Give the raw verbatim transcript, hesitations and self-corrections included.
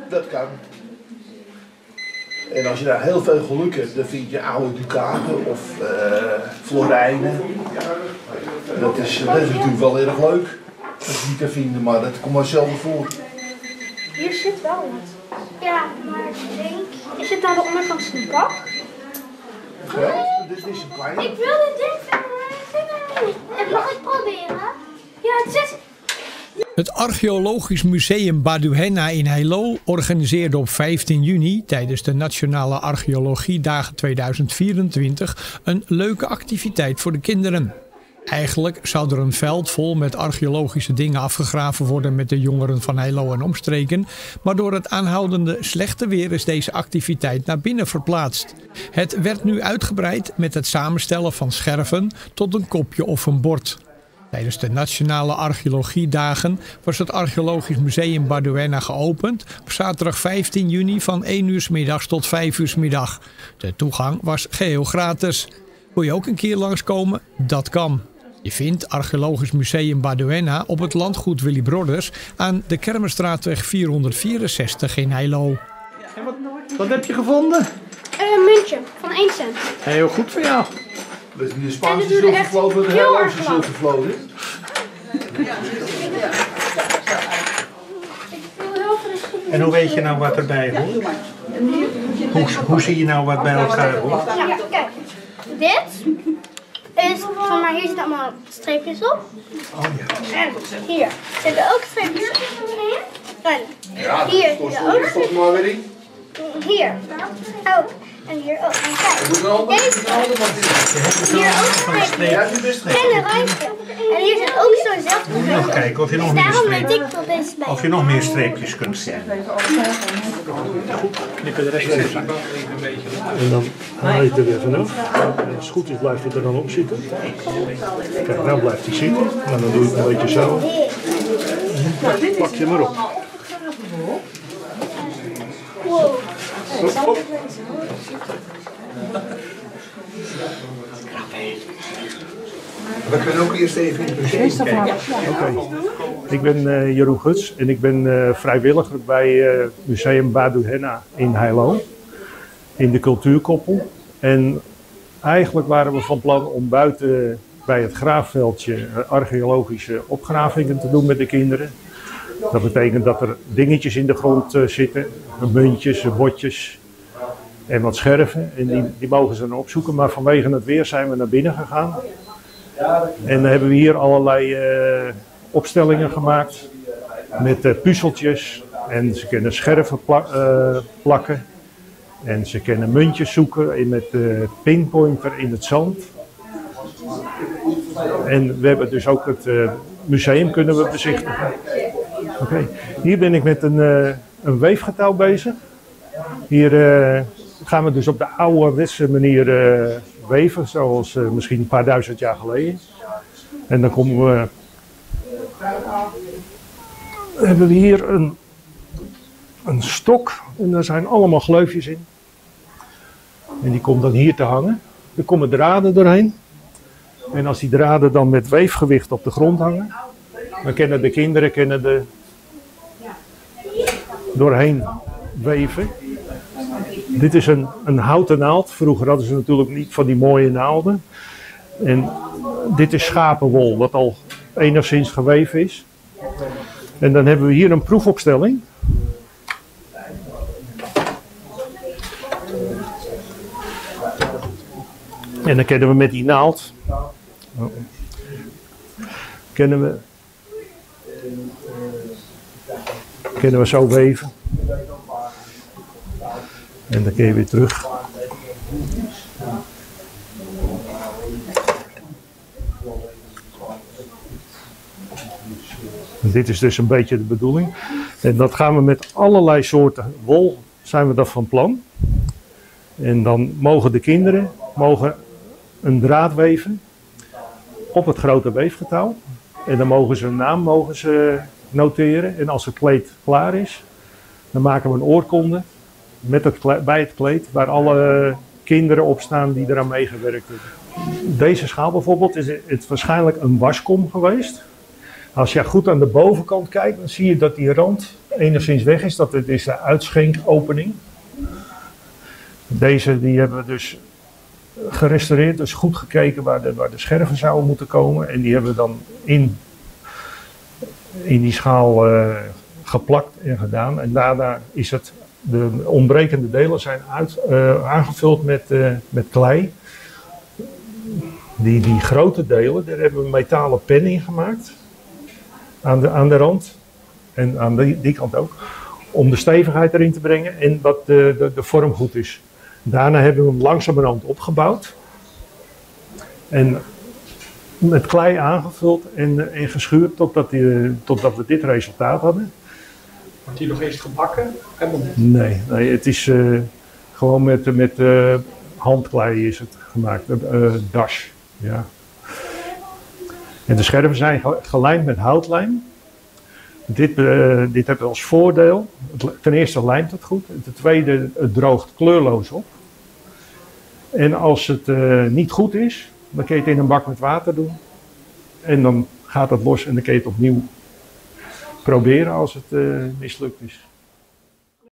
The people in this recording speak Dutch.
Dat kan. En als je daar heel veel geluk hebt, dan vind je oude ducaten of uh, florijnen. Dat is, dat is natuurlijk wel erg leuk als je die kan vinden, maar dat komt maar zelden voor. Hier zit wel wat. Ja, maar ik denk... Is het aan de onderkant van de bak? Ja, dit is een kleine. Ik wil dit ding vinden, maar ik vind het niet. Mag ik proberen? Ja, het zit... Het Archeologisch Museum Baduhenna in Heilo organiseerde op vijftien juni tijdens de Nationale Archeologiedagen tweeduizend vierentwintig een leuke activiteit voor de kinderen. Eigenlijk zou er een veld vol met archeologische dingen afgegraven worden met de jongeren van Heilo en omstreken, maar door het aanhoudende slechte weer is deze activiteit naar binnen verplaatst. Het werd nu uitgebreid met het samenstellen van scherven tot een kopje of een bord. Tijdens de Nationale Archeologiedagen was het Archeologisch Museum Baduhenna geopend op zaterdag vijftien juni van één uur 's middags tot vijf uur 's middag. De toegang was geheel gratis. Wil je ook een keer langskomen? Dat kan. Je vindt Archeologisch Museum Baduhenna op het landgoed Willy Broders aan de Kermerstraatweg vierhonderdvierenzestig in Heilo. En wat, wat heb je gevonden? Een muntje van één cent. Heel goed voor jou. Dat is niet de Spaanse zilvervloot, maar de Heiloze zilvervloot. En hoe weet je nou wat erbij hoort? Hoe, hoe zie je nou wat bij elkaar hoort? Ja, kijk. Dit is, van maar hier zitten allemaal streepjes op. Oh ja. En hier zitten ook streepjes in. En Ja, hier dat zitten ook is toch maar weer in. Hier ook. En hier ook. En kijk. Deze. Hier ook streepjes. En een randje. En hier zit ook zo'n zelfde. Nog kijken of je nog Dus meer daarom weet streepjes, ik dat deze bij. of je nog meer streepjes kunt zien. Knippen de rest even. En dan haal je het er weer vanaf. En als het goed is blijft het er dan op zitten. Kijk, nou blijft hij zitten. En dan doe je het een beetje zo. En pak je maar op. Wow. Hop, hop. We kunnen ook eerst even in het museum kijken. Oké. Ik ben uh, Jeroen Guts en ik ben uh, vrijwilliger bij uh, Museum Baduhenna in Heilo. In de cultuurkoppel. En eigenlijk waren we van plan om buiten bij het graafveldje uh, archeologische opgravingen te doen met de kinderen. Dat betekent dat er dingetjes in de grond uh, zitten. Muntjes, botjes en wat scherven. En die, die mogen ze dan opzoeken. Maar vanwege het weer zijn we naar binnen gegaan. En dan hebben we hier allerlei uh, opstellingen gemaakt met uh, puzzeltjes. En ze kunnen scherven pla uh, plakken. En ze kunnen muntjes zoeken in met uh, pinpointer in het zand. En we hebben dus ook het uh, museum kunnen we bezichtigen. Okay. Hier ben ik met een, uh, een weefgetouw bezig. Hier uh, gaan we dus op de ouderwetse manier uh, weven, zoals uh, misschien een paar duizend jaar geleden. En dan komen we, hebben we hier een, een stok en daar zijn allemaal gleufjes in. En die komt dan hier te hangen. Er komen draden doorheen. En als die draden dan met weefgewicht op de grond hangen, dan kunnen de kinderen kunnen de doorheen weven. Dit is een, een houten naald. Vroeger hadden ze natuurlijk niet van die mooie naalden. En dit is schapenwol, wat al enigszins geweven is. En dan hebben we hier een proefopstelling. En dan kunnen we met die naald, kunnen we, kunnen we zo weven. En dan kun je weer terug. En dit is dus een beetje de bedoeling. En dat gaan we met allerlei soorten wol, zijn we dat van plan. En dan mogen de kinderen mogen een draad weven op het grote weefgetouw. En dan mogen ze een naam mogen ze noteren. En als het kleed klaar is, dan maken we een oorkonde met het kleed, bij het kleed waar alle kinderen op staan die eraan meegewerkt hebben. Deze schaal bijvoorbeeld is het waarschijnlijk een waskom geweest. Als je goed aan de bovenkant kijkt, dan zie je dat die rand enigszins weg is. Dat het is de uitschenkopening. Deze die hebben we dus gerestaureerd, dus goed gekeken waar de, waar de scherven zouden moeten komen. En die hebben we dan in, in die schaal uh, geplakt en gedaan. En daarna is het, de ontbrekende delen zijn uit, uh, aangevuld met, uh, met klei. Die, die grote delen, daar hebben we een metalen pen in gemaakt. Aan de, aan de rand. En aan die, die kant ook. Om de stevigheid erin te brengen en dat de, de, de vorm goed is. Daarna hebben we hem langzamerhand opgebouwd. En met klei aangevuld en, en geschuurd totdat, die, totdat we dit resultaat hadden. Wordt die nog eerst gebakken? Nee, nee, het is uh, gewoon met, met uh, handklei is het gemaakt. Uh, dash, ja. En de scherven zijn gelijmd met houtlijm. Dit, uh, dit heeft als voordeel. Ten eerste lijmt het goed. Ten tweede, het droogt kleurloos op. En als het uh, niet goed is, dan kun je het in een bak met water doen. En dan gaat het los en dan kun je het opnieuw proberen als het uh, mislukt is.